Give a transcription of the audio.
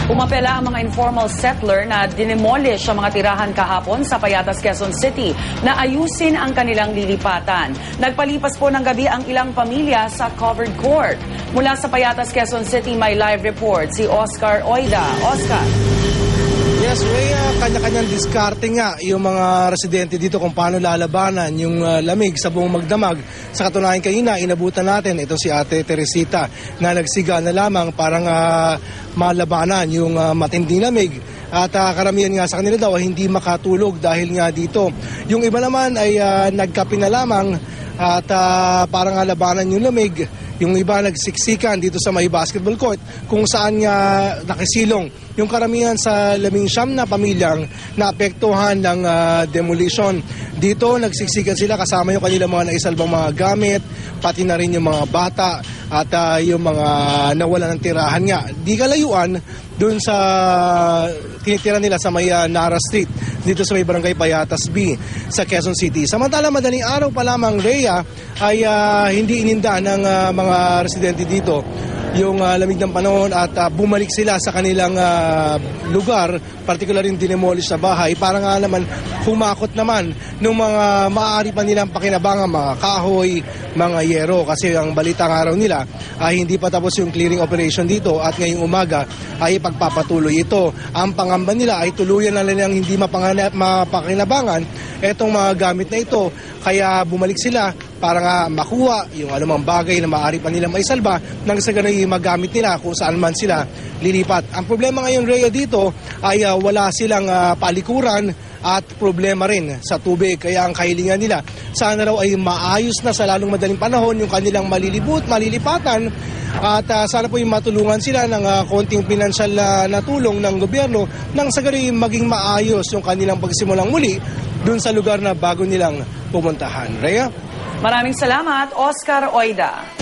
Umapela ang mga informal settler na dinemolish ang mga tirahan kahapon sa Payatas, Quezon City na ayusin ang kanilang lilipatan. Nagpalipas po ng gabi ang ilang pamilya sa covered court. Mula sa Payatas, Quezon City, may live report si Oscar Oida. Oscar. Yes, Rhea, kanya-kanyang diskarte nga yung mga residente dito kung paano lalabanan yung lamig sa buong magdamag. Sa katunayan kanina, inabutan natin ito si Ate Teresita na nagsiga na lamang parang malabanan yung matinding lamig. At karamihan nga sa kanila daw ay hindi makatulog dahil nga dito. Yung iba naman ay nagkape na lamang at parang labanan yung lamig. Yung iba nagsiksikan dito sa may basketball court kung saan nga nakisilong yung karamihan sa 19 na pamilyang naapektuhan ng demolition. Dito nagsiksikan sila kasama yung kanilang mga naisalbang mga gamit, pati na rin yung mga bata at yung mga nawala ng tirahan nga. Di kalayuan dun sa tinitira nila sa may Nara Street dito sa may barangay Payatas B sa Quezon City. Samantala madaling araw pa lamang, Rhea, ay hindi ininda ng mga residente dito yung lamig ng panahon at bumalik sila sa kanilang lugar, particular yung dinemolish na bahay, para nga naman humakot naman ng mga maaari pa nilang pakinabangan, mga kahoy, mga yero, kasi ang balitang araw nila ay hindi pa tapos yung clearing operation dito at ngayong umaga ay pagpapatuloy ito. Ang pangamba nila ay tuluyan na nilang hindi mapakinabangan etong mga gamit na ito, kaya bumalik sila para nga makuha yung anumang bagay na maaari pa nilang maisalba nang sa ganun magamit nila kung saan man sila lilipat. Ang problema ngayon, Rhea, dito ay wala silang palikuran at problema rin sa tubig, kaya ang kahilingan nila sana raw ay maayos na sa lalong madaling panahon yung kanilang malilipatan at sana po yung matulungan sila ng konting pinansyal na tulong ng gobyerno nang sa ganun maging maayos yung kanilang pagsimulang muli dun sa lugar na bago nilang pumuntahan. Rhea? Maraming salamat, Oscar Oida.